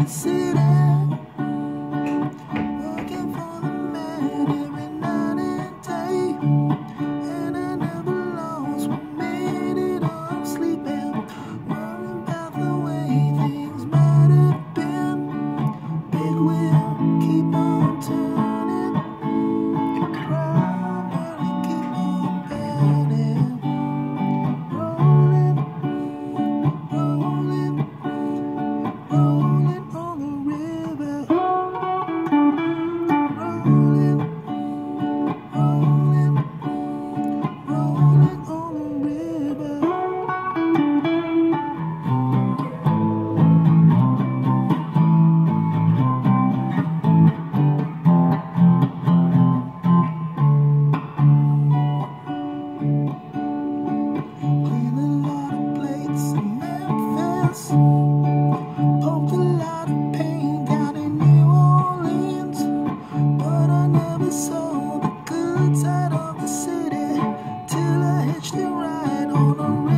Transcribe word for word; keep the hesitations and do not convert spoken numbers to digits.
city, working for the man every night and day, and I never lost one minute of sleeping, worrying about the way things might have been. Big wheel, keep on turning, cry, and keep on burning, rolling, rolling, rolling on the river, rolling, rolling, rolling on the river. Clean a lot of plates in Memphis, pumped a lot of paint down in New Orleans, but I never saw the good side of the city till I hitched a ride on a river.